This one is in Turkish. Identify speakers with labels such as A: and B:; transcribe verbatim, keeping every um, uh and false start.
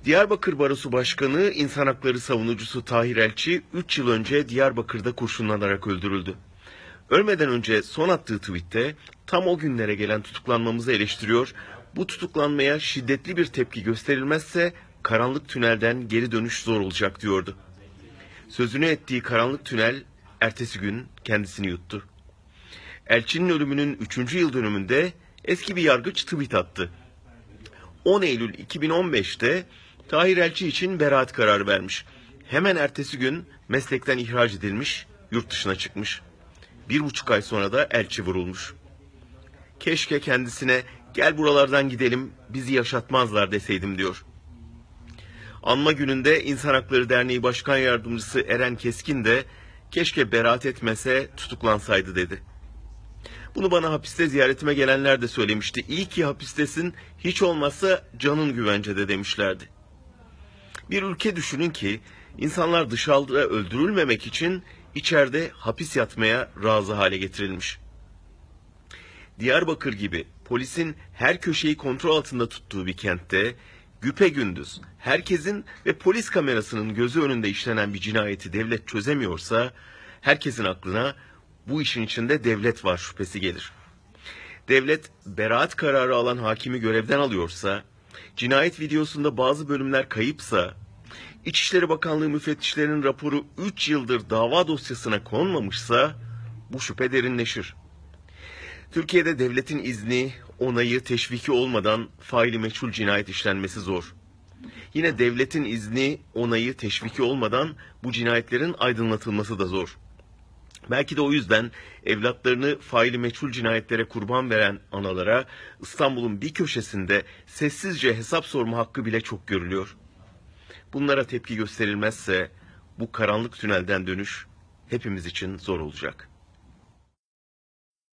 A: Diyarbakır Barosu Başkanı, İnsan Hakları savunucusu Tahir Elçi üç yıl önce Diyarbakır'da kurşunlanarak öldürüldü. Ölmeden önce son attığı tweette tam o günlere gelen tutuklanmamızı eleştiriyor, bu tutuklanmaya şiddetli bir tepki gösterilmezse karanlık tünelden geri dönüş zor olacak diyordu. Sözünü ettiği karanlık tünel ertesi gün kendisini yuttu. Elçinin ölümünün üçüncü yıl dönümünde eski bir yargıç tweet attı. on Eylül iki bin on beş'te Tahir Elçi için beraat kararı vermiş. Hemen ertesi gün meslekten ihraç edilmiş, yurt dışına çıkmış. Bir buçuk ay sonra da Elçi vurulmuş. Keşke kendisine gel buralardan gidelim, bizi yaşatmazlar deseydim diyor. Anma gününde İnsan Hakları Derneği Başkan Yardımcısı Eren Keskin de keşke beraat etmese tutuklansaydı dedi. Bunu bana hapiste ziyaretime gelenler de söylemişti. İyi ki hapistesin, hiç olmazsa canın güvencede demişlerdi. Bir ülke düşünün ki insanlar dışarıda öldürülmemek için içeride hapis yatmaya razı hale getirilmiş. Diyarbakır gibi polisin her köşeyi kontrol altında tuttuğu bir kentte güpegündüz herkesin ve polis kamerasının gözü önünde işlenen bir cinayeti devlet çözemiyorsa herkesin aklına bu işin içinde devlet var şüphesi gelir. Devlet beraat kararı alan hakimi görevden alıyorsa, cinayet videosunda bazı bölümler kayıpsa, İçişleri Bakanlığı müfettişlerinin raporu üç yıldır dava dosyasına konmamışsa bu şüphe derinleşir. Türkiye'de devletin izni, onayı, teşviki olmadan faili meçhul cinayet işlenmesi zor. Yine devletin izni, onayı, teşviki olmadan bu cinayetlerin aydınlatılması da zor. Belki de o yüzden evlatlarını faili meçhul cinayetlere kurban veren analara İstanbul'un bir köşesinde sessizce hesap sorma hakkı bile çok görülüyor. Bunlara tepki gösterilmezse bu karanlık tünelden dönüş hepimiz için zor olacak.